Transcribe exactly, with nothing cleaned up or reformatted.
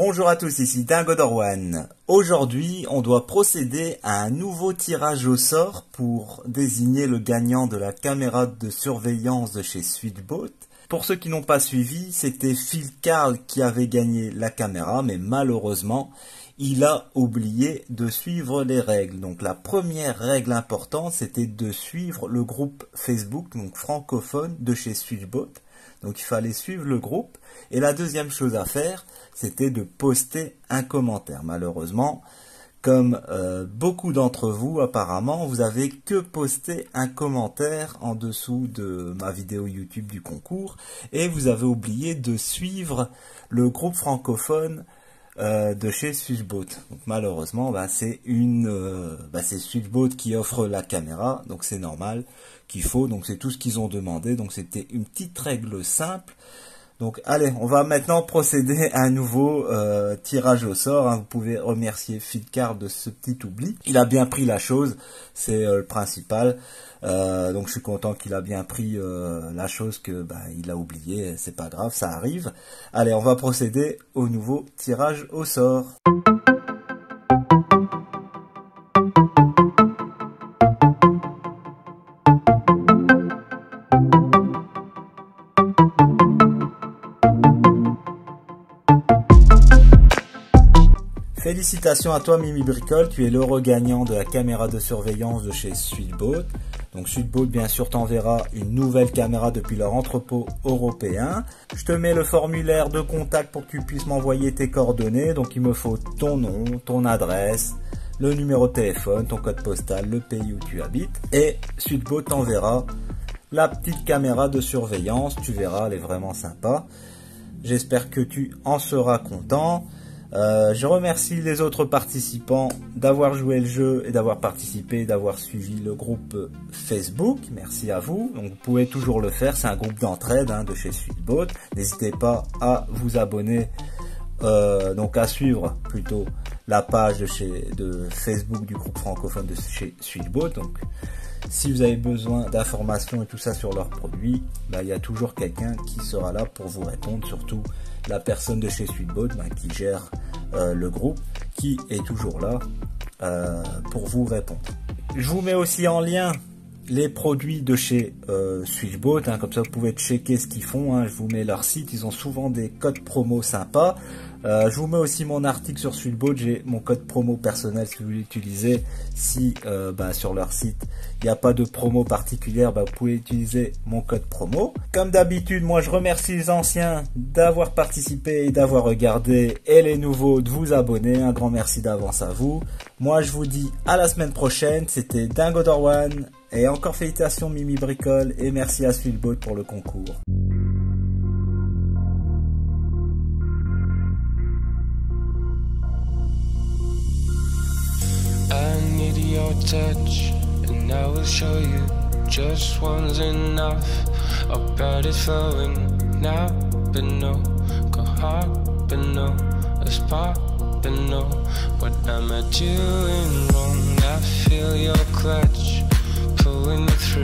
Bonjour à tous, ici Dingodorwan. Aujourd'hui, on doit procéder à un nouveau tirage au sort pour désigner le gagnant de la caméra de surveillance de chez Switchbot. Pour ceux qui n'ont pas suivi, c'était Phil Carl qui avait gagné la caméra, mais malheureusement, il a oublié de suivre les règles. Donc la première règle importante, c'était de suivre le groupe Facebook, donc francophone, de chez Switchbot. Donc il fallait suivre le groupe. Et la deuxième chose à faire, c'était de poster un commentaire. Malheureusement, comme euh, beaucoup d'entre vous apparemment, vous avez que posté un commentaire en dessous de ma vidéo YouTube du concours. Et vous avez oublié de suivre le groupe francophone euh, de chez Switchbot. Donc malheureusement, bah, c'est une, euh, bah, c'est Switchbot qui offre la caméra. Donc c'est normal qu'il faut. Donc c'est tout ce qu'ils ont demandé. Donc c'était une petite règle simple. Donc allez, on va maintenant procéder à un nouveau euh, tirage au sort. Hein. Vous pouvez remercier Phil Carl de ce petit oubli. Il a bien pris la chose, c'est euh, le principal. Euh, donc je suis content qu'il a bien pris euh, la chose que bah, il a oublié. C'est pas grave, ça arrive. Allez, on va procéder au nouveau tirage au sort. Félicitations à toi Mimi Bricole, tu es l'heureux gagnant de la caméra de surveillance de chez Switchbot. Donc Switchbot bien sûr t'enverra une nouvelle caméra depuis leur entrepôt européen. Je te mets le formulaire de contact pour que tu puisses m'envoyer tes coordonnées. Donc il me faut ton nom, ton adresse, le numéro de téléphone, ton code postal, le pays où tu habites. Et Switchbot t'enverra la petite caméra de surveillance. Tu verras, elle est vraiment sympa. J'espère que tu en seras content. Euh, je remercie les autres participants d'avoir joué le jeu et d'avoir participé, d'avoir suivi le groupe Facebook. Merci à vous. Donc vous pouvez toujours le faire, c'est un groupe d'entraide hein, de chez Switchbot. N'hésitez pas à vous abonner, euh, donc à suivre plutôt la page de, chez, de Facebook du groupe francophone de chez Switchbot. Donc si vous avez besoin d'informations et tout ça sur leurs produits, bah, il y a toujours quelqu'un qui sera là pour vous répondre, surtout la personne de chez Switchbot bah, qui gère euh, le groupe, qui est toujours là euh, pour vous répondre. Je vous mets aussi en lien les produits de chez euh, Switchbot, hein, comme ça vous pouvez checker ce qu'ils font, hein. Je vous mets leur site, ils ont souvent des codes promo sympas. Euh, je vous mets aussi mon article sur Switchbot, j'ai mon code promo personnel si vous l'utilisez. Si euh, bah, sur leur site il n'y a pas de promo particulière, bah, vous pouvez utiliser mon code promo. Comme d'habitude, moi je remercie les anciens d'avoir participé et d'avoir regardé, et les nouveaux de vous abonner. Un grand merci d'avance à vous. Moi je vous dis à la semaine prochaine, c'était Dingodorwan, et encore félicitations Mimi Bricole, et merci à Switchbot pour le concours. I need your touch, and I will show you just one's enough. About it flowing now, but no, go hard, but no, a spark, but no. What am I doing wrong? I feel your clutch pulling me through.